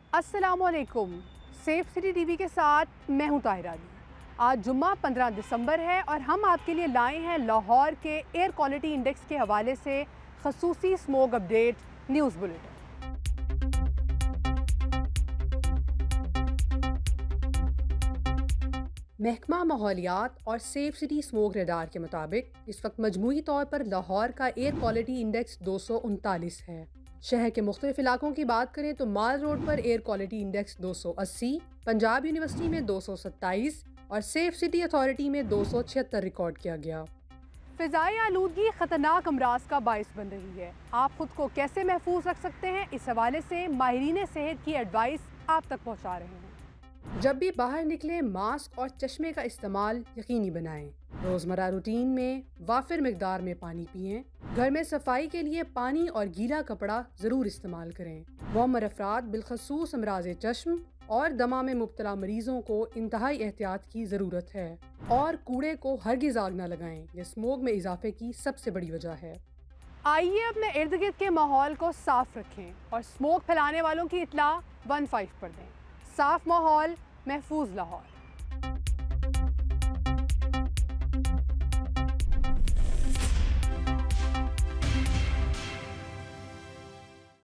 अस्सलामुअलैकुम। Safe city TV के साथ मैं हूं ताहिरा अली। आज जुम्मा 15 दिसंबर है और हम आपके लिए लाए हैं लाहौर के एयर क्वालिटी इंडेक्स के हवाले से खसूसी स्मोक अपडेट न्यूज़ बुलेटिन। महकमा माहौलियात और सेफ सिटी स्मोक रडार के मुताबिक इस वक्त मजमूई तौर पर लाहौर का एयर क्वालिटी इंडेक्स 239 है। शहर के मुख्तलिफ इलाकों की बात करें तो माल रोड पर air quality index 280, Punjab university में 227 और सेफ सिटी अथॉरिटी में 276 रिकॉर्ड किया गया। फिजाई आलूदगी खतरनाक अमराज का बायस बन रही है। आप खुद को कैसे महफूज रख सकते हैं, इस हवाले से माहिरीन सेहत की एडवाइस आप तक पहुँचा रहे हैं। जब भी बाहर निकलें मास्क और चश्मे का इस्तेमाल यकीनी बनाएं। रोज़मर्रा रूटीन में वाफिर मिकदार में पानी पिएं। घर में सफाई के लिए पानी और गीला कपड़ा ज़रूर इस्तेमाल करें। मुअम्मर अफराद बिलखसूस अमराज चश्म और दमा में मुब्तला मरीजों को इंतहाई एहतियात की ज़रूरत है और कूड़े को हरगिज़ आग न लगाएं। ये स्मोक में इजाफे की सबसे बड़ी वजह है। आइए अपने इर्द गिर्द के माहौल को साफ रखें और स्मोक फैलाने वालों की इत्तला 15 पर दें। साफ माहौल, महफूज लाहौर।